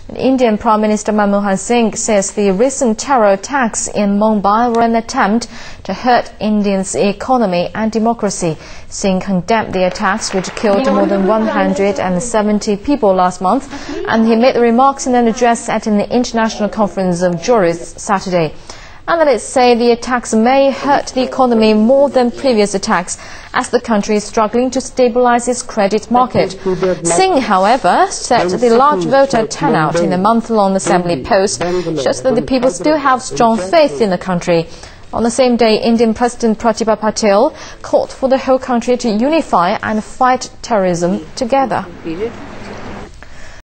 Indian Prime Minister Manmohan Singh says the recent terror attacks in Mumbai were an attempt to hurt India's economy and democracy. Singh condemned the attacks, which killed more than 170 people last month, and he made the remarks in an address at an international conference of jurists Saturday. Analysts say the attacks may hurt the economy more than previous attacks, as the country is struggling to stabilize its credit market. Singh, however, said the large voter turnout in the month-long assembly polls shows that the people still have strong faith in the country. On the same day, Indian President Pratibha Patil called for the whole country to unify and fight terrorism together.